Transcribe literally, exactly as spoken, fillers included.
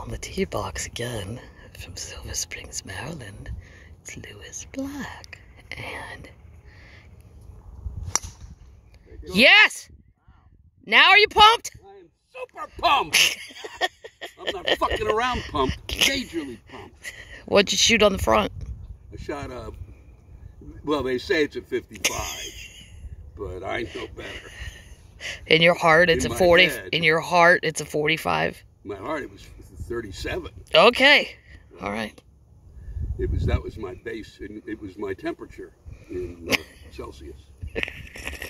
On the tee box again, from Silver Springs, Maryland, it's Lewis Black. And... Yes! Now are you pumped? I am super pumped! I'm not fucking around pumped, majorly pumped. What'd you shoot on the front? I shot a, well, they say it's a fifty-five, but I know better. In your heart, it's in a forty. Head, in your heart, it's a forty-five. In my heart, it was thirty-seven. Okay. All right. It was, that was my base, and it was my temperature in uh, Celsius.